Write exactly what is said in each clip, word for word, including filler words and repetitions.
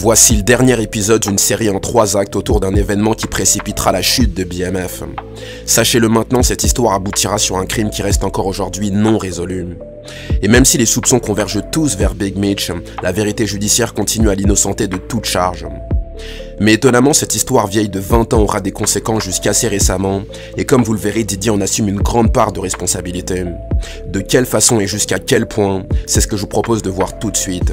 Voici le dernier épisode d'une série en trois actes autour d'un événement qui précipitera la chute de B M F. Sachez-le maintenant, cette histoire aboutira sur un crime qui reste encore aujourd'hui non résolu. Et même si les soupçons convergent tous vers Big Mitch, la vérité judiciaire continue à l'innocenter de toute charge. Mais étonnamment, cette histoire vieille de vingt ans aura des conséquences jusqu'assez récemment, et comme vous le verrez, Didier en assume une grande part de responsabilité. De quelle façon et jusqu'à quel point, c'est ce que je vous propose de voir tout de suite.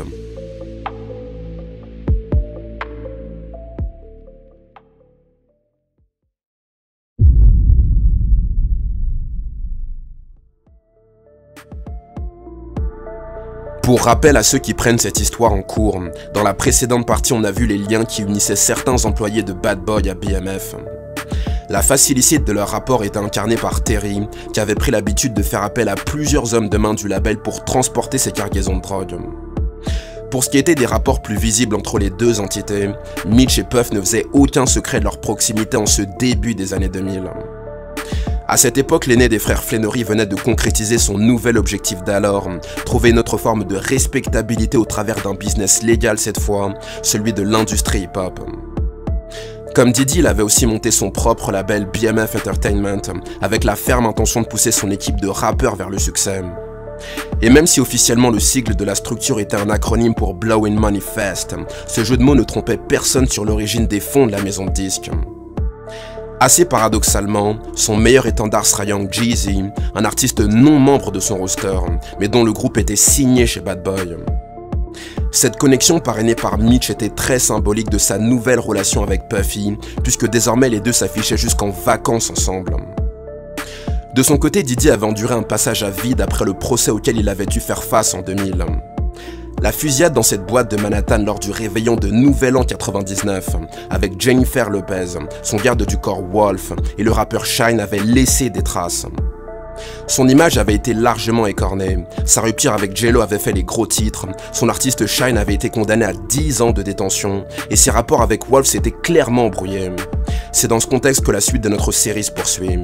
Pour rappel à ceux qui prennent cette histoire en cours, dans la précédente partie on a vu les liens qui unissaient certains employés de Bad Boy à B M F. La face illicite de leur rapport était incarnée par Terry, qui avait pris l'habitude de faire appel à plusieurs hommes de main du label pour transporter ses cargaisons de drogue. Pour ce qui était des rapports plus visibles entre les deux entités, Mitch et Puff ne faisaient aucun secret de leur proximité en ce début des années deux mille. À cette époque, l'aîné des frères Flenory venait de concrétiser son nouvel objectif d'alors, trouver une autre forme de respectabilité au travers d'un business légal cette fois, celui de l'industrie hip-hop. Comme Diddy, il avait aussi monté son propre label B M F Entertainment, avec la ferme intention de pousser son équipe de rappeurs vers le succès. Et même si officiellement le sigle de la structure était un acronyme pour Blowing Money Fast, ce jeu de mots ne trompait personne sur l'origine des fonds de la maison de disques. Assez paradoxalement, son meilleur étendard sera Young Jeezy, un artiste non membre de son roster, mais dont le groupe était signé chez Bad Boy. Cette connexion parrainée par Mitch était très symbolique de sa nouvelle relation avec Puffy, puisque désormais les deux s'affichaient jusqu'en vacances ensemble. De son côté, Diddy avait enduré un passage à vide après le procès auquel il avait dû faire face en deux mille. La fusillade dans cette boîte de Manhattan lors du réveillon de Nouvel An quatre-vingt-dix-neuf, avec Jennifer Lopez, son garde du corps Wolf, et le rappeur Shyne avait laissé des traces. Son image avait été largement écornée, sa rupture avec J Lo avait fait les gros titres, son artiste Shyne avait été condamné à dix ans de détention, et ses rapports avec Wolf s'étaient clairement embrouillés. C'est dans ce contexte que la suite de notre série se poursuit.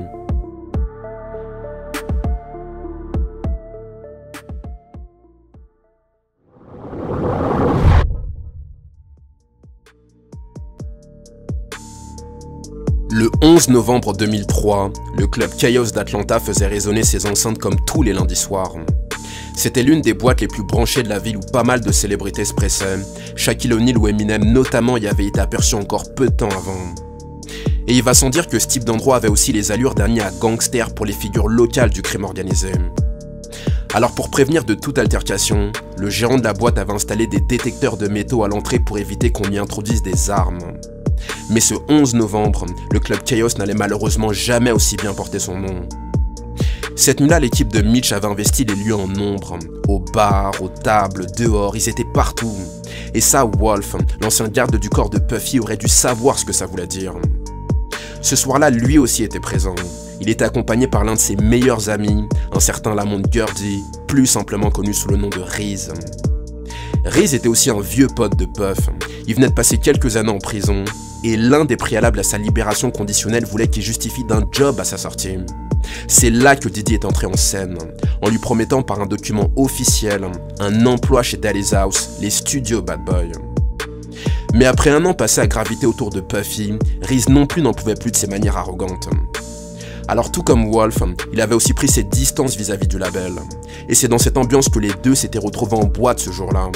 Le onze novembre deux mille trois, le club Chaos d'Atlanta faisait résonner ses enceintes comme tous les lundis soirs. C'était l'une des boîtes les plus branchées de la ville où pas mal de célébrités se pressaient. Shaquille O'Neal ou Eminem notamment y avaient été aperçus encore peu de temps avant. Et il va sans dire que ce type d'endroit avait aussi les allures d'un nid à gangsters pour les figures locales du crime organisé. Alors pour prévenir de toute altercation, le gérant de la boîte avait installé des détecteurs de métaux à l'entrée pour éviter qu'on y introduise des armes. Mais ce onze novembre, le club Chaos n'allait malheureusement jamais aussi bien porter son nom. Cette nuit-là, l'équipe de Mitch avait investi les lieux en nombre. Au bar, aux tables, dehors, ils étaient partout. Et ça, Wolf, l'ancien garde du corps de Puffy, aurait dû savoir ce que ça voulait dire. Ce soir-là, lui aussi était présent. Il était accompagné par l'un de ses meilleurs amis, un certain Lamont Gurdy, plus simplement connu sous le nom de Reese. Reese était aussi un vieux pote de Puff. Il venait de passer quelques années en prison, et l'un des préalables à sa libération conditionnelle voulait qu'il justifie d'un job à sa sortie. C'est là que Diddy est entré en scène, en lui promettant par un document officiel un emploi chez Daddy's House, les studios Bad Boy. Mais après un an passé à graviter autour de Puffy, Reese non plus n'en pouvait plus de ses manières arrogantes. Alors tout comme Wolf, il avait aussi pris ses distances vis-à-vis du label. Et c'est dans cette ambiance que les deux s'étaient retrouvés en boîte ce jour-là.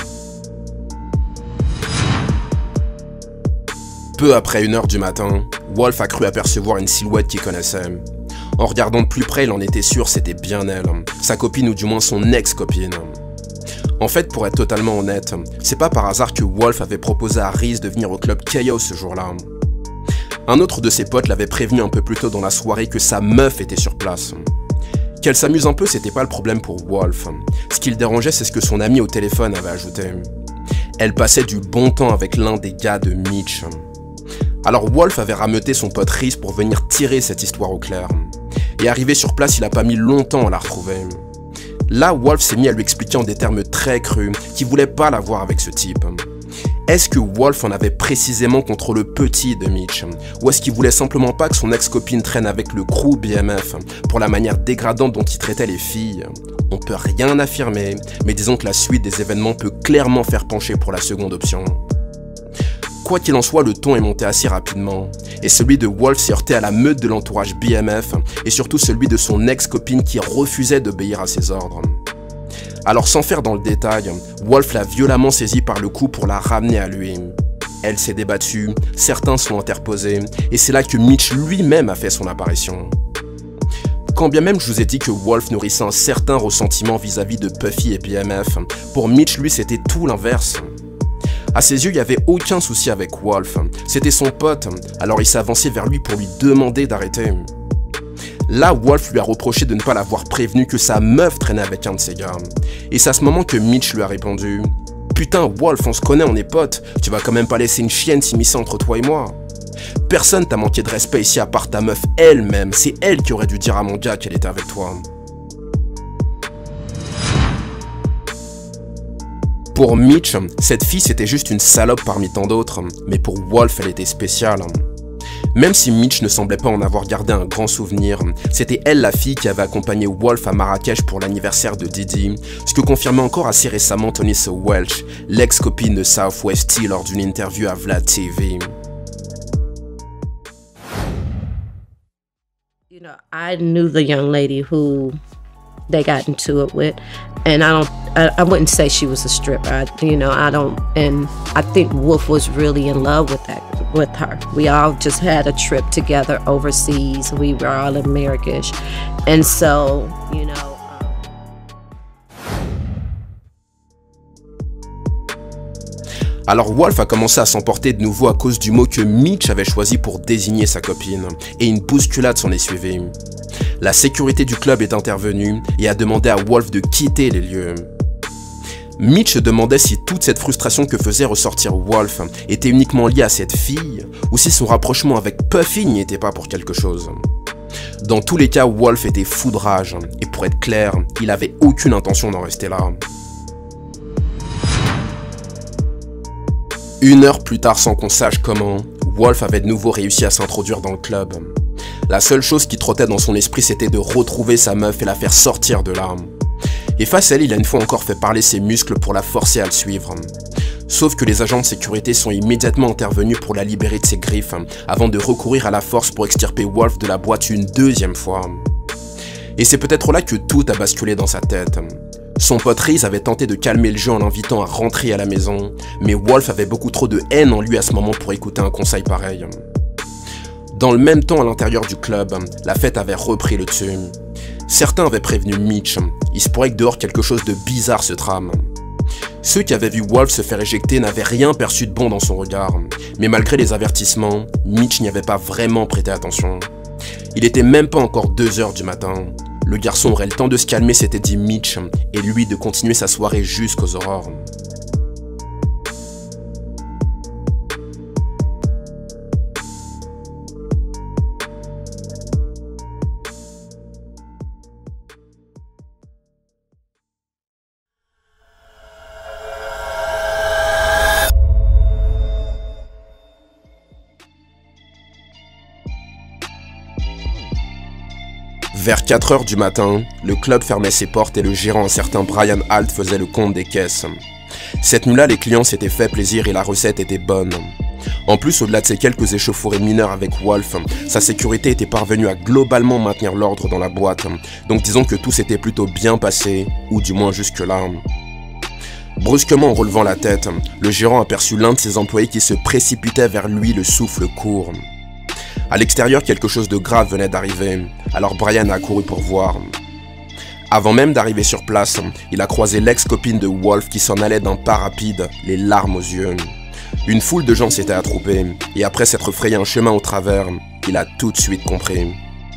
Peu après une heure du matin, Wolf a cru apercevoir une silhouette qu'il connaissait. En regardant de plus près, il en était sûr, c'était bien elle, sa copine ou du moins son ex-copine. En fait, pour être totalement honnête, c'est pas par hasard que Wolf avait proposé à Reese de venir au club Chaos ce jour-là. Un autre de ses potes l'avait prévenu un peu plus tôt dans la soirée que sa meuf était sur place. Qu'elle s'amuse un peu, c'était pas le problème pour Wolf. Ce qui le dérangeait, c'est ce que son ami au téléphone avait ajouté. Elle passait du bon temps avec l'un des gars de Mitch. Alors Wolf avait rameuté son pote Reese pour venir tirer cette histoire au clair. Et arrivé sur place, il a pas mis longtemps à la retrouver. Là, Wolf s'est mis à lui expliquer en des termes très crus qu'il voulait pas la voir avec ce type. Est-ce que Wolf en avait précisément contre le petit de Mitch? Ou est-ce qu'il voulait simplement pas que son ex-copine traîne avec le crew B M F pour la manière dégradante dont il traitait les filles? On peut rien affirmer, mais disons que la suite des événements peut clairement faire pencher pour la seconde option. Quoi qu'il en soit, le ton est monté assez rapidement, et celui de Wolf s'est heurté à la meute de l'entourage B M F, et surtout celui de son ex-copine qui refusait d'obéir à ses ordres. Alors sans faire dans le détail, Wolf l'a violemment saisie par le cou pour la ramener à lui. Elle s'est débattue, certains sont interposés, et c'est là que Mitch lui-même a fait son apparition. Quand bien même je vous ai dit que Wolf nourrissait un certain ressentiment vis-à-vis de Puffy et B M F, pour Mitch, lui, c'était tout l'inverse. À ses yeux, il n'y avait aucun souci avec Wolf, c'était son pote, alors il s'est avancé vers lui pour lui demander d'arrêter. Là, Wolf lui a reproché de ne pas l'avoir prévenu que sa meuf traînait avec un de ses gars. Et c'est à ce moment que Mitch lui a répondu « Putain, Wolf, on se connaît, on est potes, tu vas quand même pas laisser une chienne s'immiscer entre toi et moi. Personne t'a manqué de respect ici à part ta meuf elle-même, c'est elle qui aurait dû dire à mon gars qu'elle était avec toi. » Pour Mitch, cette fille c'était juste une salope parmi tant d'autres, mais pour Wolf elle était spéciale. Même si Mitch ne semblait pas en avoir gardé un grand souvenir, c'était elle la fille qui avait accompagné Wolf à Marrakech pour l'anniversaire de Diddy, ce que confirmait encore assez récemment Tonissa Welch, l'ex-copine de Southwest T lors d'une interview à Vlad T V. You know, I knew the young lady who they got into it with, and I don't, I, I wouldn't say she was a stripper. I, you know, I don't, and I think Wolf was really in love with that, with her. We all just had a trip together overseas. We were all in Marrakesh, and so, you know. Alors Wolf a commencé à s'emporter de nouveau à cause du mot que Mitch avait choisi pour désigner sa copine, et une bousculade s'en est suivie. La sécurité du club est intervenue et a demandé à Wolf de quitter les lieux. Mitch se demandait si toute cette frustration que faisait ressortir Wolf était uniquement liée à cette fille, ou si son rapprochement avec Puffy n'y était pas pour quelque chose. Dans tous les cas, Wolf était fou de rage, et pour être clair, il avait aucune intention d'en rester là. Une heure plus tard, sans qu'on sache comment, Wolf avait de nouveau réussi à s'introduire dans le club. La seule chose qui trottait dans son esprit, c'était de retrouver sa meuf et la faire sortir de là. Et face à elle, il a une fois encore fait parler ses muscles pour la forcer à le suivre. Sauf que les agents de sécurité sont immédiatement intervenus pour la libérer de ses griffes, avant de recourir à la force pour extirper Wolf de la boîte une deuxième fois. Et c'est peut-être là que tout a basculé dans sa tête. Son pote Reese avait tenté de calmer le jeu en l'invitant à rentrer à la maison, mais Wolf avait beaucoup trop de haine en lui à ce moment pour écouter un conseil pareil. Dans le même temps, à l'intérieur du club, la fête avait repris le dessus. Certains avaient prévenu Mitch, il se pourrait que dehors quelque chose de bizarre se trame. Ceux qui avaient vu Wolf se faire éjecter n'avaient rien perçu de bon dans son regard, mais malgré les avertissements, Mitch n'y avait pas vraiment prêté attention. Il était même pas encore deux heures du matin. Le garçon aurait le temps de se calmer, s'était dit Mitch, et lui de continuer sa soirée jusqu'aux aurores. Vers quatre heures du matin, le club fermait ses portes et le gérant, un certain Brian Alt, faisait le compte des caisses. Cette nuit-là, les clients s'étaient fait plaisir et la recette était bonne. En plus, au-delà de ces quelques échauffourées mineures avec Wolf, sa sécurité était parvenue à globalement maintenir l'ordre dans la boîte. Donc disons que tout s'était plutôt bien passé, ou du moins jusque-là. Brusquement, en relevant la tête, le gérant aperçut l'un de ses employés qui se précipitait vers lui, le souffle court. À l'extérieur, quelque chose de grave venait d'arriver, alors Brian a couru pour voir. Avant même d'arriver sur place, il a croisé l'ex-copine de Wolf qui s'en allait d'un pas rapide, les larmes aux yeux. Une foule de gens s'était attroupée, et après s'être frayé un chemin au travers, il a tout de suite compris.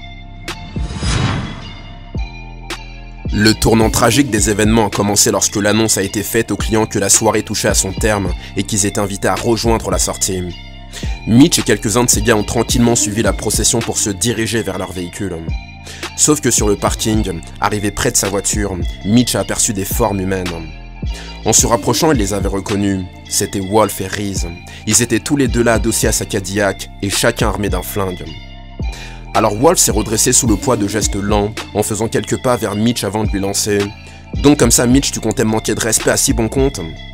Le tournant tragique des événements a commencé lorsque l'annonce a été faite aux clients que la soirée touchait à son terme et qu'ils étaient invités à rejoindre la sortie. Mitch et quelques-uns de ses gars ont tranquillement suivi la procession pour se diriger vers leur véhicule. Sauf que sur le parking, arrivé près de sa voiture, Mitch a aperçu des formes humaines. En se rapprochant, il les avait reconnus. C'était Wolf et Reese. Ils étaient tous les deux là adossés à sa Cadillac et chacun armé d'un flingue. Alors Wolf s'est redressé sous le poids de gestes lents en faisant quelques pas vers Mitch avant de lui lancer. « Donc comme ça, Mitch, tu comptais me manquer de respect à si bon compte ?»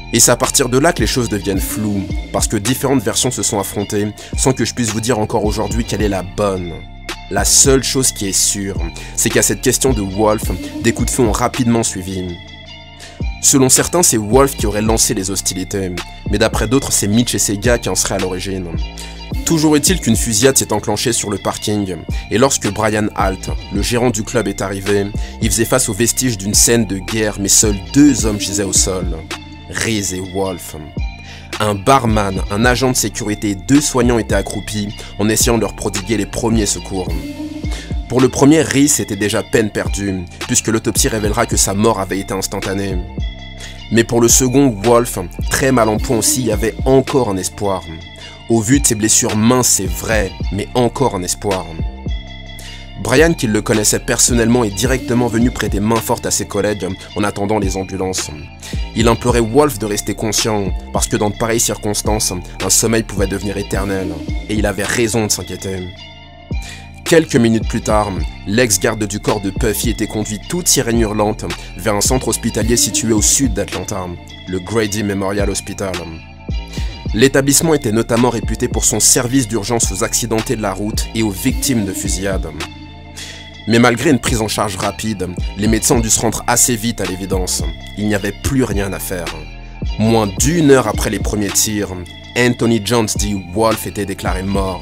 Et c'est à partir de là que les choses deviennent floues, parce que différentes versions se sont affrontées, sans que je puisse vous dire encore aujourd'hui quelle est la bonne. La seule chose qui est sûre, c'est qu'à cette question de Wolf, des coups de feu ont rapidement suivi. Selon certains, c'est Wolf qui aurait lancé les hostilités, mais d'après d'autres, c'est Mitch et ses gars qui en seraient à l'origine. Toujours est-il qu'une fusillade s'est enclenchée sur le parking, et lorsque Brian Alt, le gérant du club, est arrivé, il faisait face aux vestiges d'une scène de guerre, mais seuls deux hommes gisaient au sol. Reese et Wolf. Un barman, un agent de sécurité et deux soignants étaient accroupis en essayant de leur prodiguer les premiers secours. Pour le premier, Reese était déjà peine perdue, puisque l'autopsie révélera que sa mort avait été instantanée. Mais pour le second, Wolf, très mal en point aussi, il y avait encore un espoir. Au vu de ses blessures minces, c'est vrai, mais encore un espoir. Brian, qui le connaissait personnellement, est directement venu prêter main forte à ses collègues en attendant les ambulances. Il implorait Wolf de rester conscient, parce que dans de pareilles circonstances, un sommeil pouvait devenir éternel, et il avait raison de s'inquiéter. Quelques minutes plus tard, l'ex-garde du corps de Puffy était conduit toute sirène hurlante vers un centre hospitalier situé au sud d'Atlanta, le Grady Memorial Hospital. L'établissement était notamment réputé pour son service d'urgence aux accidentés de la route et aux victimes de fusillades. Mais malgré une prise en charge rapide, les médecins ont dû se rendre assez vite à l'évidence. Il n'y avait plus rien à faire. Moins d'une heure après les premiers tirs, Anthony Jones dit Wolf était déclaré mort.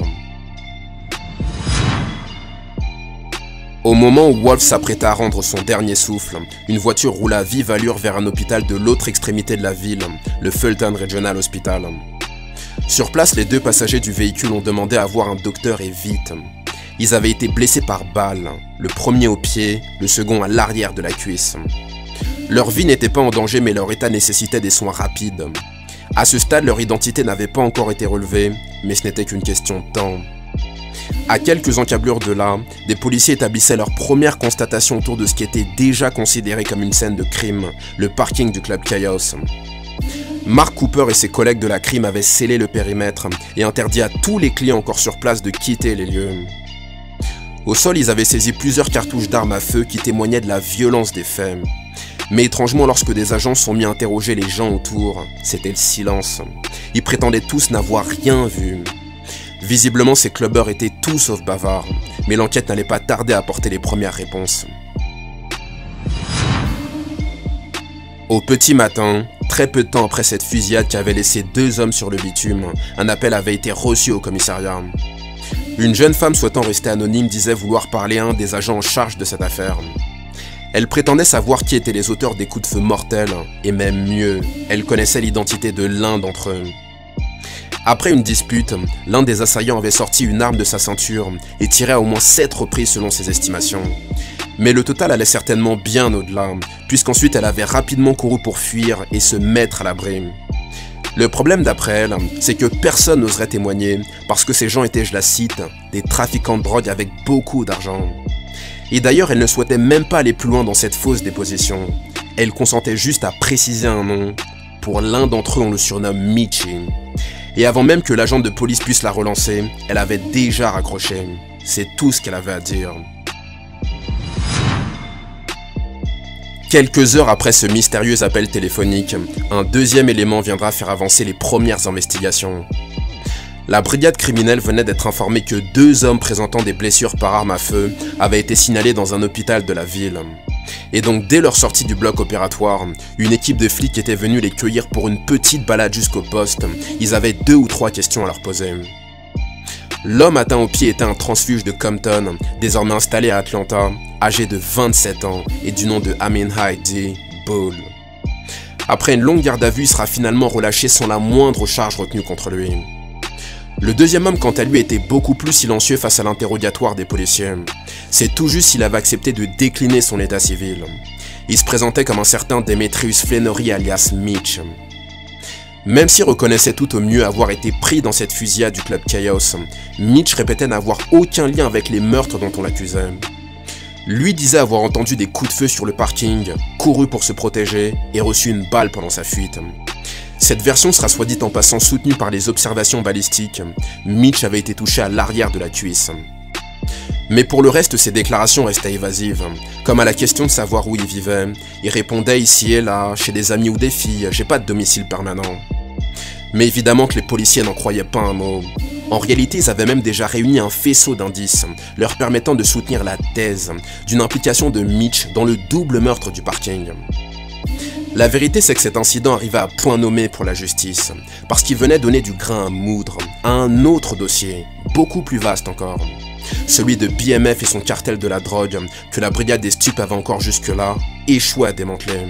Au moment où Wolf s'apprêtait à rendre son dernier souffle, une voiture roula à vive allure vers un hôpital de l'autre extrémité de la ville, le Fulton Regional Hospital. Sur place, les deux passagers du véhicule ont demandé à voir un docteur et vite. Ils avaient été blessés par balle, le premier au pied, le second à l'arrière de la cuisse. Leur vie n'était pas en danger, mais leur état nécessitait des soins rapides. À ce stade, leur identité n'avait pas encore été relevée, mais ce n'était qu'une question de temps. À quelques encablures de là, des policiers établissaient leur première constatation autour de ce qui était déjà considéré comme une scène de crime, le parking du club Chaos. Mark Cooper et ses collègues de la crime avaient scellé le périmètre et interdit à tous les clients encore sur place de quitter les lieux. Au sol, ils avaient saisi plusieurs cartouches d'armes à feu qui témoignaient de la violence des faits. Mais étrangement, lorsque des agents sont mis à interroger les gens autour, c'était le silence. Ils prétendaient tous n'avoir rien vu. Visiblement, ces clubbers étaient tout sauf bavards, mais l'enquête n'allait pas tarder à apporter les premières réponses. Au petit matin, très peu de temps après cette fusillade qui avait laissé deux hommes sur le bitume, un appel avait été reçu au commissariat. Une jeune femme souhaitant rester anonyme disait vouloir parler à un des agents en charge de cette affaire. Elle prétendait savoir qui étaient les auteurs des coups de feu mortels, et même mieux, elle connaissait l'identité de l'un d'entre eux. Après une dispute, l'un des assaillants avait sorti une arme de sa ceinture et tiré à au moins sept reprises selon ses estimations. Mais le total allait certainement bien au-delà, puisqu'ensuite elle avait rapidement couru pour fuir et se mettre à l'abri. Le problème d'après elle, c'est que personne n'oserait témoigner, parce que ces gens étaient, je la cite, des trafiquants de drogue avec beaucoup d'argent. Et d'ailleurs, elle ne souhaitait même pas aller plus loin dans cette fausse déposition. Elle consentait juste à préciser un nom. Pour l'un d'entre eux, on le surnomme Mitchy. Et avant même que l'agent de police puisse la relancer, elle avait déjà raccroché. C'est tout ce qu'elle avait à dire. Quelques heures après ce mystérieux appel téléphonique, un deuxième élément viendra faire avancer les premières investigations. La brigade criminelle venait d'être informée que deux hommes présentant des blessures par arme à feu avaient été signalés dans un hôpital de la ville. Et donc dès leur sortie du bloc opératoire, une équipe de flics était venue les cueillir pour une petite balade jusqu'au poste. Ils avaient deux ou trois questions à leur poser. L'homme atteint au pied était un transfuge de Compton, désormais installé à Atlanta, âgé de vingt-sept ans et du nom de Amin Heidi Bull. Après une longue garde à vue, il sera finalement relâché sans la moindre charge retenue contre lui. Le deuxième homme, quant à lui, était beaucoup plus silencieux face à l'interrogatoire des policiers. C'est tout juste s'il avait accepté de décliner son état civil. Il se présentait comme un certain Demetrius Flannery alias Mitch. Même s'il reconnaissait tout au mieux avoir été pris dans cette fusillade du club Chaos, Mitch répétait n'avoir aucun lien avec les meurtres dont on l'accusait. Lui disait avoir entendu des coups de feu sur le parking, couru pour se protéger et reçu une balle pendant sa fuite. Cette version sera soit dit en passant soutenue par les observations balistiques. Mitch avait été touché à l'arrière de la cuisse. Mais pour le reste, ses déclarations restaient évasives. Comme à la question de savoir où il vivait, il répondait ici et là, chez des amis ou des filles, j'ai pas de domicile permanent. Mais évidemment que les policiers n'en croyaient pas un mot. En réalité, ils avaient même déjà réuni un faisceau d'indices, leur permettant de soutenir la thèse d'une implication de Mitch dans le double meurtre du parking. La vérité, c'est que cet incident arrivait à point nommé pour la justice, parce qu'il venait donner du grain à moudre à un autre dossier, beaucoup plus vaste encore. Celui de B M F et son cartel de la drogue, que la brigade des stupes avait encore jusque-là échoué à démanteler.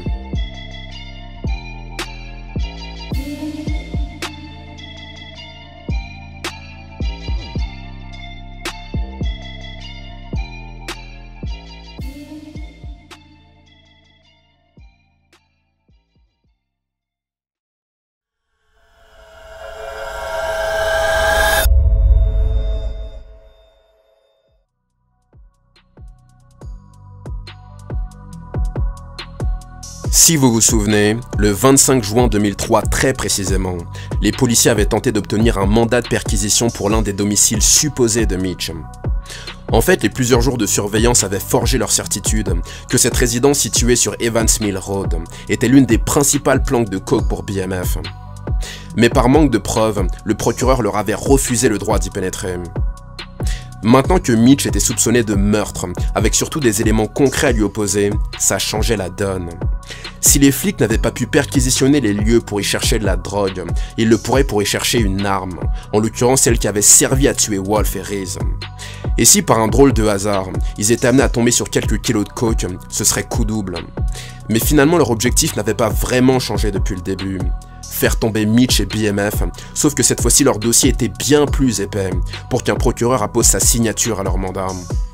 Si vous vous souvenez, le vingt-cinq juin deux mille trois très précisément, les policiers avaient tenté d'obtenir un mandat de perquisition pour l'un des domiciles supposés de Mitch. En fait, les plusieurs jours de surveillance avaient forgé leur certitude que cette résidence située sur Evans Mill Road était l'une des principales planques de coke pour B M F. Mais par manque de preuves, le procureur leur avait refusé le droit d'y pénétrer. Maintenant que Mitch était soupçonné de meurtre, avec surtout des éléments concrets à lui opposer, ça changeait la donne. Si les flics n'avaient pas pu perquisitionner les lieux pour y chercher de la drogue, ils le pourraient pour y chercher une arme, en l'occurrence celle qui avait servi à tuer Wolf et Reese. Et si par un drôle de hasard, ils étaient amenés à tomber sur quelques kilos de coke, ce serait coup double. Mais finalement leur objectif n'avait pas vraiment changé depuis le début. Faire tomber Mitch et B M F, sauf que cette fois-ci leur dossier était bien plus épais, pour qu'un procureur appose sa signature à leur mandat.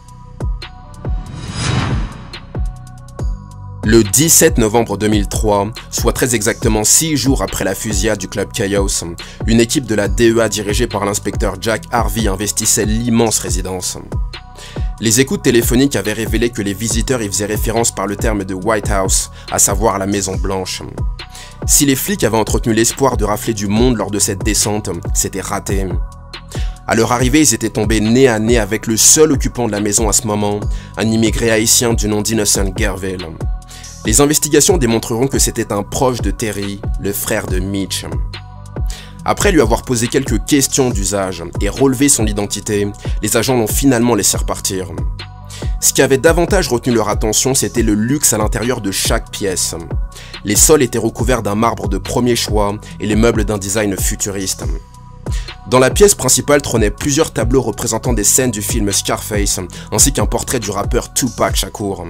Le dix-sept novembre deux mille trois, soit très exactement six jours après la fusillade du club Chaos, une équipe de la D E A dirigée par l'inspecteur Jack Harvey investissait l'immense résidence. Les écoutes téléphoniques avaient révélé que les visiteurs y faisaient référence par le terme de White House, à savoir la Maison Blanche. Si les flics avaient entretenu l'espoir de rafler du monde lors de cette descente, c'était raté. À leur arrivée, ils étaient tombés nez à nez avec le seul occupant de la maison à ce moment, un immigré haïtien du nom d'Innocent Gerville. Les investigations démontreront que c'était un proche de Terry, le frère de Mitch. Après lui avoir posé quelques questions d'usage et relevé son identité, les agents l'ont finalement laissé repartir. Ce qui avait davantage retenu leur attention, c'était le luxe à l'intérieur de chaque pièce. Les sols étaient recouverts d'un marbre de premier choix et les meubles d'un design futuriste. Dans la pièce principale trônaient plusieurs tableaux représentant des scènes du film Scarface, ainsi qu'un portrait du rappeur Tupac Shakur.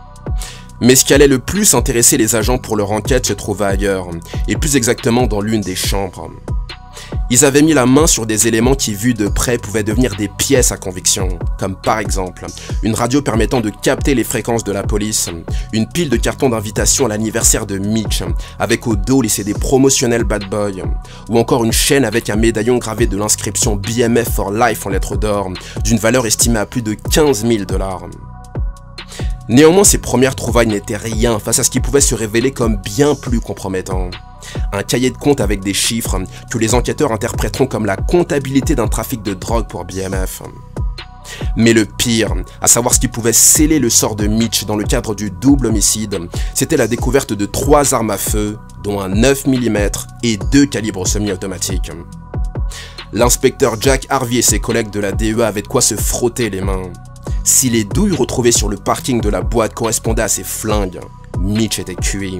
Mais ce qui allait le plus intéresser les agents pour leur enquête se trouvait ailleurs, et plus exactement dans l'une des chambres. Ils avaient mis la main sur des éléments qui, vus de près, pouvaient devenir des pièces à conviction, comme par exemple une radio permettant de capter les fréquences de la police, une pile de cartons d'invitation à l'anniversaire de Mitch, avec au dos les C D promotionnels Bad Boy, ou encore une chaîne avec un médaillon gravé de l'inscription B M F for Life en lettres d'or, d'une valeur estimée à plus de quinze mille dollars. Néanmoins, ces premières trouvailles n'étaient rien face à ce qui pouvait se révéler comme bien plus compromettant. Un cahier de compte avec des chiffres que les enquêteurs interpréteront comme la comptabilité d'un trafic de drogue pour B M F. Mais le pire, à savoir ce qui pouvait sceller le sort de Mitch dans le cadre du double homicide, c'était la découverte de trois armes à feu, dont un neuf millimètres et deux calibres semi-automatiques. L'inspecteur Jack Harvey et ses collègues de la D E A avaient de quoi se frotter les mains. Si les douilles retrouvées sur le parking de la boîte correspondaient à ces flingues, Mitch était cuit.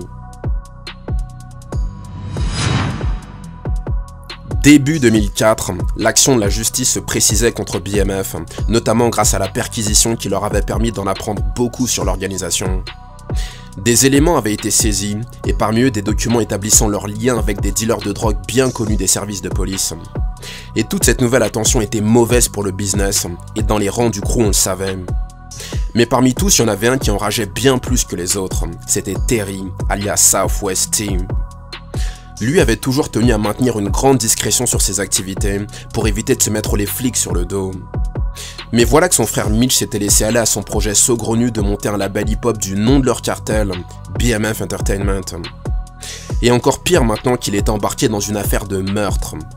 Début deux mille quatre, l'action de la justice se précisait contre B M F, notamment grâce à la perquisition qui leur avait permis d'en apprendre beaucoup sur l'organisation. Des éléments avaient été saisis, et parmi eux des documents établissant leur lien avec des dealers de drogue bien connus des services de police. Et toute cette nouvelle attention était mauvaise pour le business, et dans les rangs du crew on le savait. Mais parmi tous, il y en avait un qui enrageait bien plus que les autres, c'était Terry, alias Southwest Team. Lui avait toujours tenu à maintenir une grande discrétion sur ses activités, pour éviter de se mettre les flics sur le dos. Mais voilà que son frère Mitch s'était laissé aller à son projet saugrenu de monter un label hip-hop du nom de leur cartel, B M F Entertainment. Et encore pire maintenant qu'il était embarqué dans une affaire de meurtre.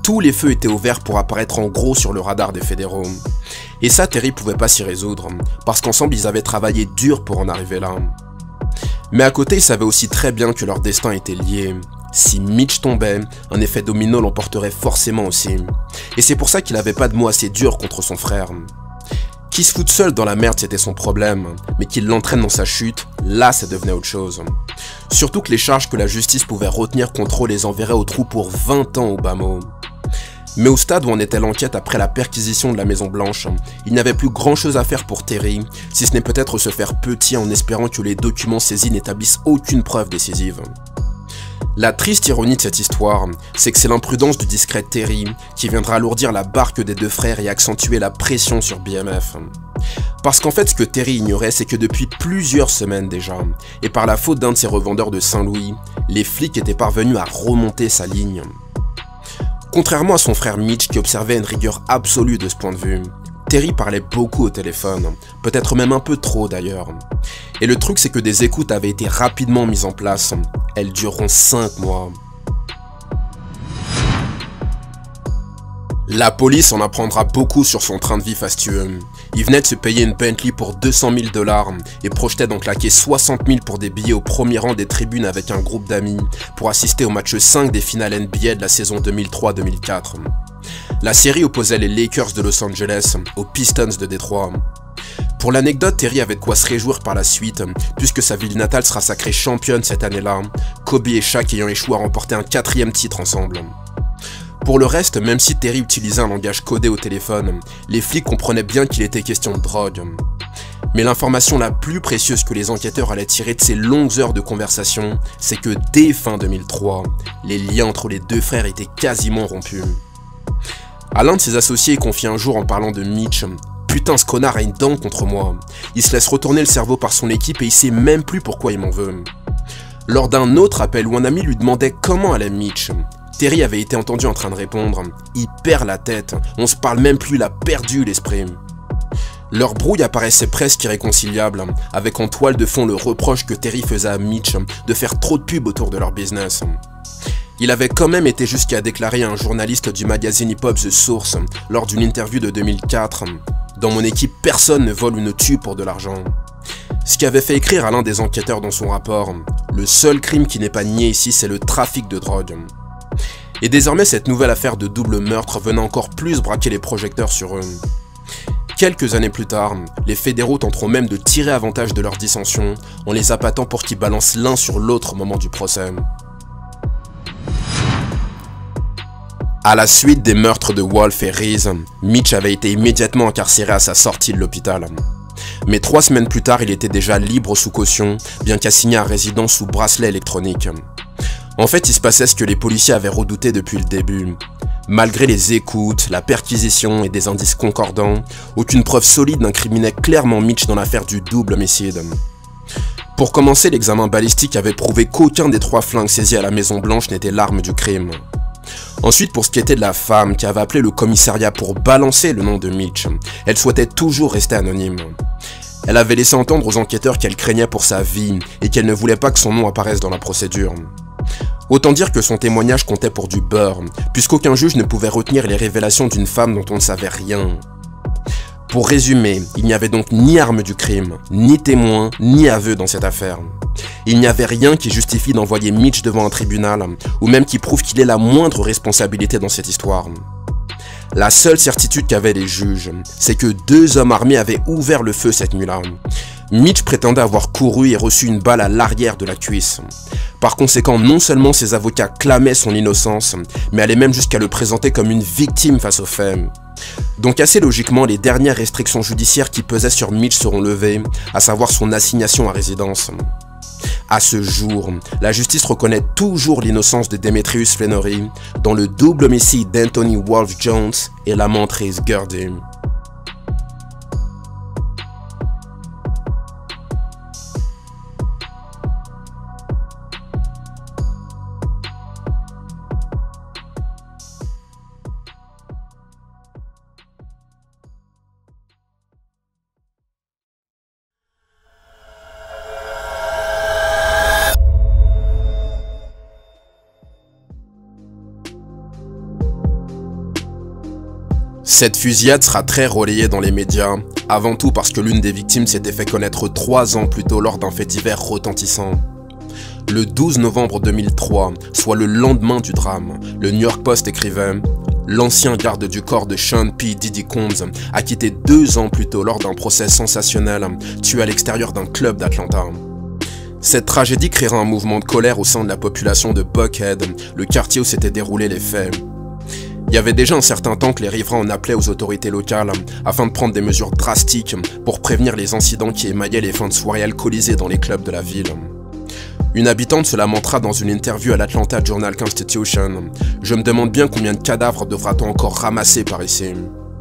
tous les feux étaient ouverts pour apparaître en gros sur le radar des fédéraux. Et ça, Terry pouvait pas s'y résoudre, parce qu'ensemble ils avaient travaillé dur pour en arriver là. Mais à côté, ils savaient aussi très bien que leur destin était lié. Si Mitch tombait, un effet domino l'emporterait forcément aussi. Et c'est pour ça qu'il avait pas de mots assez durs contre son frère. Qu'il se foute seul dans la merde, c'était son problème, mais qu'il l'entraîne dans sa chute, là ça devenait autre chose. Surtout que les charges que la justice pouvait retenir contre eux les enverraient au trou pour vingt ans au bas mot. Mais au stade où en était l'enquête après la perquisition de la Maison Blanche, il n'y avait plus grand chose à faire pour Terry, si ce n'est peut-être se faire petit en espérant que les documents saisis n'établissent aucune preuve décisive. La triste ironie de cette histoire, c'est que c'est l'imprudence du discret Terry qui viendra alourdir la barque des deux frères et accentuer la pression sur B M F. Parce qu'en fait, ce que Terry ignorait, c'est que depuis plusieurs semaines déjà, et par la faute d'un de ses revendeurs de Saint-Louis, les flics étaient parvenus à remonter sa ligne. Contrairement à son frère Mitch qui observait une rigueur absolue de ce point de vue, Terry parlait beaucoup au téléphone, peut-être même un peu trop d'ailleurs. Et le truc c'est que des écoutes avaient été rapidement mises en place, elles dureront cinq mois. La police en apprendra beaucoup sur son train de vie fastueux. Il venait de se payer une Bentley pour deux cent mille dollars et projetait d'en claquer soixante mille pour des billets au premier rang des tribunes avec un groupe d'amis pour assister au match cinq des finales N B A de la saison deux mille trois deux mille quatre. La série opposait les Lakers de Los Angeles aux Pistons de Détroit. Pour l'anecdote, Terry avait de quoi se réjouir par la suite, puisque sa ville natale sera sacrée championne cette année-là, Kobe et Shaq ayant échoué à remporter un quatrième titre ensemble. Pour le reste, même si Terry utilisait un langage codé au téléphone, les flics comprenaient bien qu'il était question de drogue. Mais l'information la plus précieuse que les enquêteurs allaient tirer de ces longues heures de conversation, c'est que dès fin deux mille trois, les liens entre les deux frères étaient quasiment rompus. À l'un de ses associés, il confie un jour en parlant de Mitch « Putain, ce connard a une dent contre moi. Il se laisse retourner le cerveau par son équipe et il sait même plus pourquoi il m'en veut. » Lors d'un autre appel où un ami lui demandait comment allait Mitch, Terry avait été entendu en train de répondre « Il perd la tête, on se parle même plus, il a perdu l'esprit. » Leur brouille apparaissait presque irréconciliable, avec en toile de fond le reproche que Terry faisait à Mitch de faire trop de pub autour de leur business. Il avait quand même été jusqu'à déclarer à un journaliste du magazine hip-hop The Source, lors d'une interview de deux mille quatre, « Dans mon équipe, personne ne vole ou ne tue pour de l'argent. » Ce qui avait fait écrire à l'un des enquêteurs dans son rapport, « Le seul crime qui n'est pas nié ici, c'est le trafic de drogue. » Et désormais, cette nouvelle affaire de double meurtre venait encore plus braquer les projecteurs sur eux. Quelques années plus tard, les fédéraux tenteront même de tirer avantage de leur dissension en les appâtant pour qu'ils balancent l'un sur l'autre au moment du procès. À la suite des meurtres de Wolf et Reese, Mitch avait été immédiatement incarcéré à sa sortie de l'hôpital. Mais trois semaines plus tard, il était déjà libre sous caution, bien qu'assigné à résidence sous bracelet électronique. En fait, il se passait ce que les policiers avaient redouté depuis le début. Malgré les écoutes, la perquisition et des indices concordants, aucune preuve solide n'incriminait clairement Mitch dans l'affaire du double homicide. Pour commencer, l'examen balistique avait prouvé qu'aucun des trois flingues saisis à la Maison Blanche n'était l'arme du crime. Ensuite, pour ce qui était de la femme qui avait appelé le commissariat pour balancer le nom de Mitch, elle souhaitait toujours rester anonyme. Elle avait laissé entendre aux enquêteurs qu'elle craignait pour sa vie et qu'elle ne voulait pas que son nom apparaisse dans la procédure. Autant dire que son témoignage comptait pour du beurre, puisqu'aucun juge ne pouvait retenir les révélations d'une femme dont on ne savait rien. Pour résumer, il n'y avait donc ni arme du crime, ni témoin, ni aveu dans cette affaire. Il n'y avait rien qui justifie d'envoyer Mitch devant un tribunal, ou même qui prouve qu'il ait la moindre responsabilité dans cette histoire. La seule certitude qu'avaient les juges, c'est que deux hommes armés avaient ouvert le feu cette nuit-là. Mitch prétendait avoir couru et reçu une balle à l'arrière de la cuisse. Par conséquent, non seulement ses avocats clamaient son innocence, mais allaient même jusqu'à le présenter comme une victime face aux faits. Donc assez logiquement, les dernières restrictions judiciaires qui pesaient sur Mitch seront levées, à savoir son assignation à résidence. À ce jour, la justice reconnaît toujours l'innocence de Demetrius Flannery dans le double homicide d'Anthony Wolf Jones et l'amante Reese Gurdy. Cette fusillade sera très relayée dans les médias, avant tout parce que l'une des victimes s'était fait connaître trois ans plus tôt lors d'un fait divers retentissant. Le douze novembre deux mille trois, soit le lendemain du drame, le New York Post écrivait « L'ancien garde du corps de Sean P. Diddy Combs a quitté deux ans plus tôt lors d'un procès sensationnel, tué à l'extérieur d'un club d'Atlanta. » Cette tragédie créera un mouvement de colère au sein de la population de Buckhead, le quartier où s'étaient déroulés les faits. Il y avait déjà un certain temps que les riverains en appelaient aux autorités locales afin de prendre des mesures drastiques pour prévenir les incidents qui émaillaient les fins de soirée alcoolisées dans les clubs de la ville. Une habitante se lamentera dans une interview à l'Atlanta Journal-Constitution. « Je me demande bien combien de cadavres devra-t-on encore ramasser par ici ?»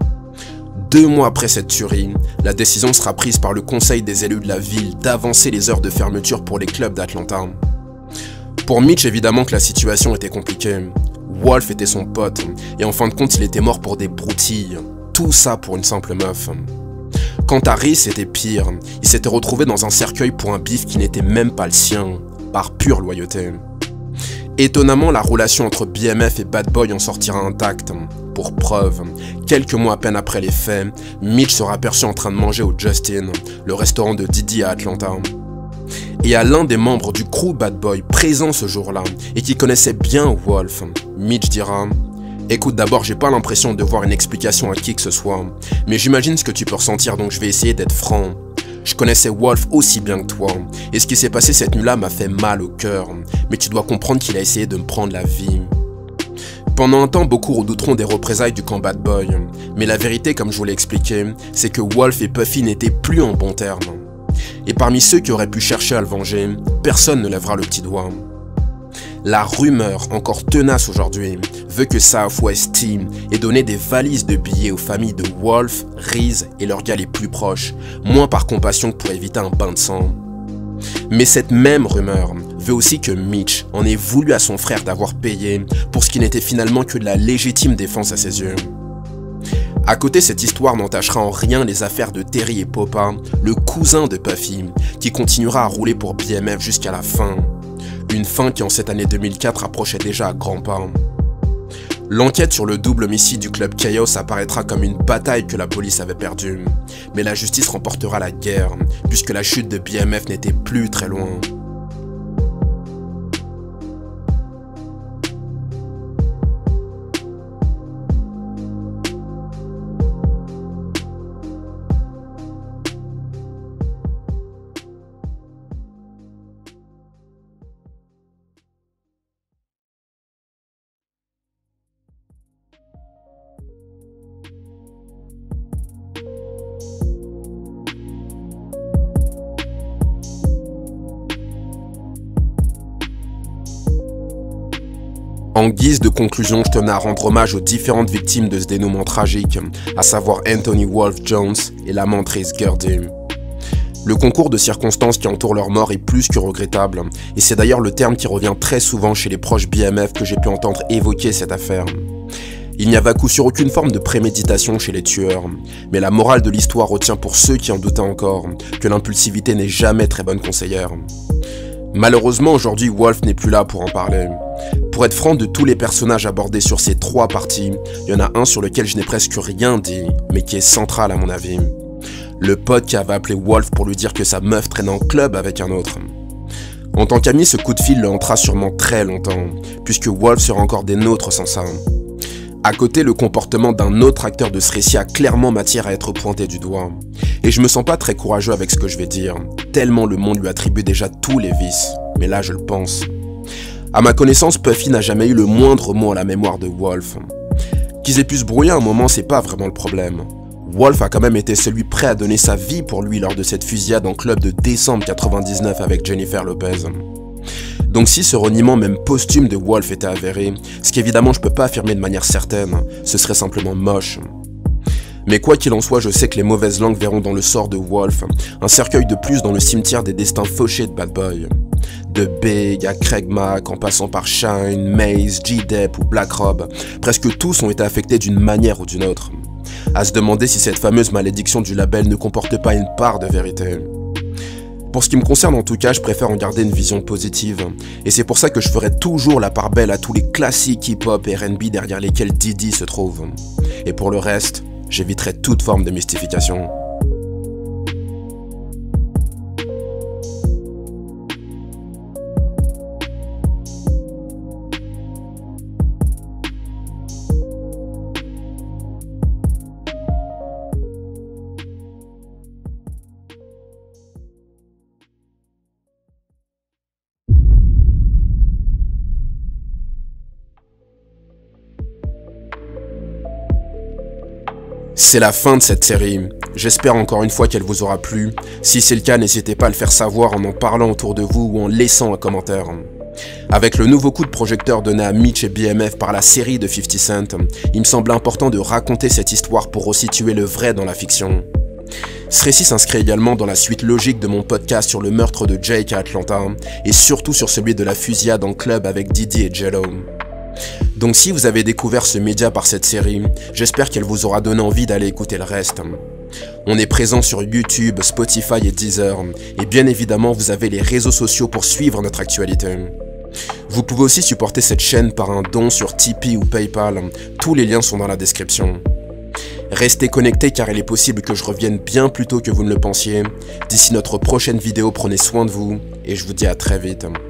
Deux mois après cette tuerie, la décision sera prise par le conseil des élus de la ville d'avancer les heures de fermeture pour les clubs d'Atlanta. Pour Mitch, évidemment que la situation était compliquée. Wolf était son pote, et en fin de compte, il était mort pour des broutilles. Tout ça pour une simple meuf. Quant à Rhys, c'était pire. Il s'était retrouvé dans un cercueil pour un bif qui n'était même pas le sien, par pure loyauté. Étonnamment, la relation entre B M F et Bad Boy en sortira intacte. Pour preuve, quelques mois à peine après les faits, Mitch sera aperçu en train de manger au Justin, le restaurant de Diddy à Atlanta. Et à l'un des membres du crew Bad Boy présent ce jour-là et qui connaissait bien Wolf, Mitch dira « Écoute, d'abord, j'ai pas l'impression de devoir une explication à qui que ce soit, mais j'imagine ce que tu peux ressentir, donc je vais essayer d'être franc. Je connaissais Wolf aussi bien que toi, et ce qui s'est passé cette nuit-là m'a fait mal au cœur, mais tu dois comprendre qu'il a essayé de me prendre la vie. » Pendant un temps, beaucoup redouteront des représailles du camp Bad Boy, mais la vérité, comme je vous l'ai expliqué, c'est que Wolf et Puffy n'étaient plus en bons termes. Et parmi ceux qui auraient pu chercher à le venger, personne ne lèvera le petit doigt. La rumeur, encore tenace aujourd'hui, veut que Southwest Team ait donné des valises de billets aux familles de Wolf, Rhys et leurs gars les plus proches, moins par compassion que pour éviter un bain de sang. Mais cette même rumeur veut aussi que Mitch en ait voulu à son frère d'avoir payé pour ce qui n'était finalement que de la légitime défense à ses yeux. À côté, cette histoire n'entachera en rien les affaires de Terry et Popa, le cousin de Puffy, qui continuera à rouler pour B M F jusqu'à la fin. Une fin qui en cette année deux mille quatre approchait déjà à grands pas. L'enquête sur le double homicide du club Chaos apparaîtra comme une bataille que la police avait perdue. Mais la justice remportera la guerre, puisque la chute de B M F n'était plus très loin. En guise de conclusion, je tenais à rendre hommage aux différentes victimes de ce dénouement tragique, à savoir Anthony Wolf Jones et l'amante Rhys Gerdy. Le concours de circonstances qui entoure leur mort est plus que regrettable, et c'est d'ailleurs le terme qui revient très souvent chez les proches B M F que j'ai pu entendre évoquer cette affaire. Il n'y avait à coup sûr aucune forme de préméditation chez les tueurs, mais la morale de l'histoire retient pour ceux qui en doutaient encore que l'impulsivité n'est jamais très bonne conseillère. Malheureusement, aujourd'hui, Wolf n'est plus là pour en parler. Pour être franc, de tous les personnages abordés sur ces trois parties, il y en a un sur lequel je n'ai presque rien dit, mais qui est central à mon avis. Le pote qui avait appelé Wolf pour lui dire que sa meuf traînait en club avec un autre. En tant qu'ami, ce coup de fil le hantera sûrement très longtemps, puisque Wolf sera encore des nôtres sans ça. À côté, le comportement d'un autre acteur de ce récit a clairement matière à être pointé du doigt. Et je me sens pas très courageux avec ce que je vais dire, tellement le monde lui attribue déjà tous les vices, mais là je le pense. À ma connaissance, Puffy n'a jamais eu le moindre mot à la mémoire de Wolf. Qu'ils aient pu se brouiller un moment, c'est pas vraiment le problème. Wolf a quand même été celui prêt à donner sa vie pour lui lors de cette fusillade en club de décembre quatre-vingt-dix-neuf avec Jennifer Lopez. Donc si ce reniement même posthume de Wolf était avéré, ce qu'évidemment je peux pas affirmer de manière certaine, ce serait simplement moche. Mais quoi qu'il en soit, je sais que les mauvaises langues verront dans le sort de Wolf un cercueil de plus dans le cimetière des destins fauchés de Bad Boy. De Big à Craig Mack, en passant par Shine, Maze, G-Dep ou Black Rob, presque tous ont été affectés d'une manière ou d'une autre. À se demander si cette fameuse malédiction du label ne comporte pas une part de vérité. Pour ce qui me concerne en tout cas, je préfère en garder une vision positive, et c'est pour ça que je ferai toujours la part belle à tous les classiques hip-hop et R and B derrière lesquels Diddy se trouve. Et pour le reste, j'éviterai toute forme de mystification. C'est la fin de cette série. J'espère encore une fois qu'elle vous aura plu. Si c'est le cas, n'hésitez pas à le faire savoir en en parlant autour de vous ou en laissant un commentaire. Avec le nouveau coup de projecteur donné à Meech et B M F par la série de fifty cent, il me semble important de raconter cette histoire pour resituer le vrai dans la fiction. Ce récit s'inscrit également dans la suite logique de mon podcast sur le meurtre de Jake à Atlanta, et surtout sur celui de la fusillade en club avec Diddy et Jello. Donc si vous avez découvert ce média par cette série, j'espère qu'elle vous aura donné envie d'aller écouter le reste. On est présent sur YouTube, Spotify et Deezer, et bien évidemment vous avez les réseaux sociaux pour suivre notre actualité. Vous pouvez aussi supporter cette chaîne par un don sur Tipeee ou PayPal, tous les liens sont dans la description. Restez connectés car il est possible que je revienne bien plus tôt que vous ne le pensiez. D'ici notre prochaine vidéo, prenez soin de vous, et je vous dis à très vite.